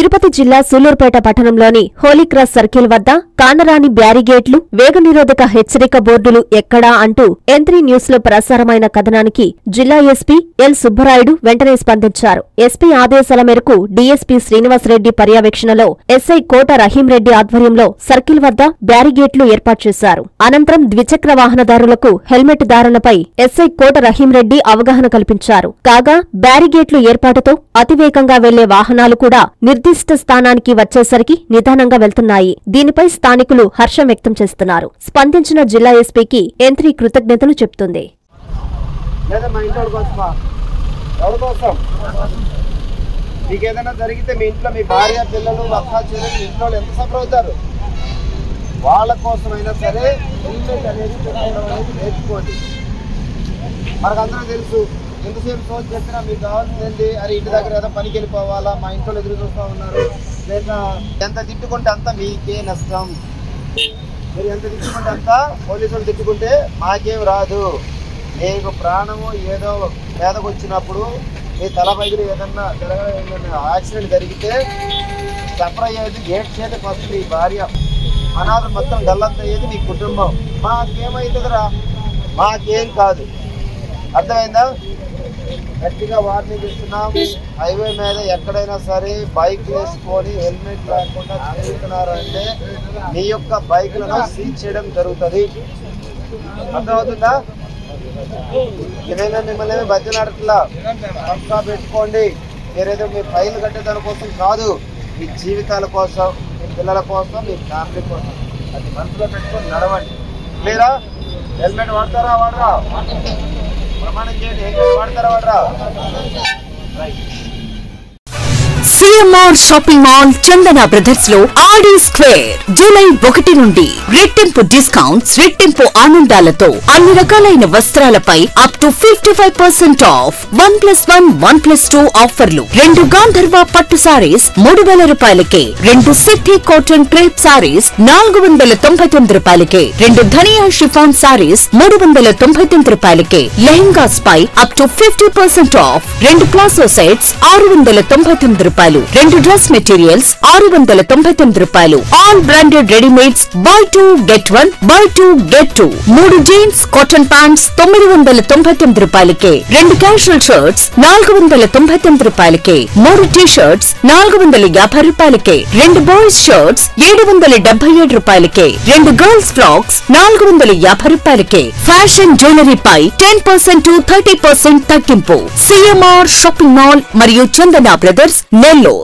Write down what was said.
తిరుపతి జిల్లా సూలూరుపేట పట్టణంలోని Holy Cross circle వద్ద కానరాని బ్యారిగేట్లు, వేగ నిరోధక హెచ్చరిక బోర్డులు ఎక్కడా అంటూ N3 న్యూస్ లో ప్రసారమైన కథనానికి జిల్లా ఎస్పీ ఎల్ సుబ్బరాయుడు వెంటనే స్పందించారు. ఎస్పీ ఆదేశాల మేరకు డీఎస్పీ శ్రీనివాసరెడ్డి పర్యవేక్షణలో ఎస్ఐ కోట రహీంరెడ్డి ఆధ్వర్యంలో సర్కిల్ వద్ద బ్యారిగేట్లు ఏర్పాటు చేశారు. అనంతరం ద్విచక్ర వాహనదారులకు హెల్మెట్ ధారణపై ఎస్ఐ కోట రహీంరెడ్డి అవగాహన కల్పించారు. కాగా బ్యారిగేట్లు ఏర్పాటుతో అతివేగంగా వెళ్లే వాహనాలు కూడా నిర్దిష్ట స్థానానికి వచ్చేసరికి నిదానంగా వెళ్తున్నాయి. దీనిపై స్థానికులు హర్షం వ్యక్తం చేస్తున్నారు. స్పందించిన జిల్లా ఎస్పీకి N3 కృతజ్ఞతలు చెబుతుంది. మీకేదైనా జరిగితే మీ ఇంట్లో మీ భార్య, పిల్లలు, అక్క, చెల్లెలు, ఇంట్లో ఎంత సఫర్ అవుతారు? వాళ్ళ కోసమైనా సరే హెల్మెట్ అనేది నేర్చుకోండి. మనకందరూ తెలుసు, ఎంతసేపు సోచ్ చెప్పినా మీకు కావాల్సింది అరే ఇంటి దగ్గర ఏదో పనికి వెళ్ళిపోవాలా, మా ఇంట్లో ఎదురు చూస్తూ ఉన్నారు, లేదా ఎంత తిట్టుకుంటే అంత మీకే నష్టం. మీరు ఎంత తిట్టుకుంటే అంత పోలీసులు తిట్టుకుంటే మాకేం రాదు. మీకు ప్రాణము ఏదో పేదకు వచ్చినప్పుడు మీ తల పైకి ఏదన్నా యాక్సిడెంట్ జరిగితే సఫర్ అయ్యేది ఏడ్చేది ఫస్ట్ మీ భార్య, అనాథ మొత్తం గల్లంత అయ్యేది మీ కుటుంబం. మాకేమవుతుందిరా, మాకేం కాదు. అర్థమైందా? గట్టిగా వార్నింగ్ ఇస్తున్నాం. హైవే మీద ఎక్కడైనా సరే బైక్ వేసుకొని హెల్మెట్ లేకుండా తిరుగుతున్నారు అంటే మీ యొక్క బైక్లను సీజ్ చేయడం జరుగుతుంది. అర్థమవుతుందా? ఏదైనా మిమ్మల్ని బతిలాడట్లా, పక్కా పెట్టుకోండి. మీరేదో మీ ఫైల్ కట్టే దానికోసం కాదు, మీ జీవితాల కోసం, మీ పిల్లల కోసం, మీ ఫ్యామిలీ కోసం. అది మనసులో పెట్టుకొని నడవండి. మీరా హెల్మెట్ వాడతారా వాడరా? ప్రమాణం చేయండి. హెల్మెట్ వాడతారా వాడరా? CMR shopping mall Chandana brothers లో ఆడి స్క్వేర్ జూలై 1 నుండి రెట్టింపు డిస్కౌంట్స్, రెట్టింపు ఆనందాలతో అన్ని రకాలైన వస్త్రాలపై అప్ టు 55% ఆఫ్. 1+1, 1+2 ఆఫర్లు. 2 గాంధర్వ పట్టు సారీస్ 3000 రూపాయలకే, 2 సిద్ధి కాటన్ క్రేప్ సారీస్ 499 రూపాయలకే, 2 ధనియా షిఫాన్ సారీస్ 399 రూపాయలకే, లెహంగాస్ పై up to 50% off. 2 palazzo sets 699 రూపాయలు, 2 డ్రెస్ మెటీరియల్స్ 699 రూపాయలు. All branded readymades buy 2 get 1, buy 2 get 2. 3 jeans cotton pants 999 రూపాయలకే, 2 క్యాజువల్ షర్ట్స్ 499 రూపాయలకే, 3 టీ షర్ట్స్ 450 రూపాయలకే, 2 బాయ్స్ షర్ట్స్ 777 రూపాయలకే, 2 గర్ల్స్ ఫ్రాక్స్ 450 రూపాయలకే. ఫ్యాషన్ జ్యువెలరీ పై 10% to 30% తగ్గింపు. సిఎంఆర్ షాపింగ్ మాల్ మరియు చందన brothers Nellore.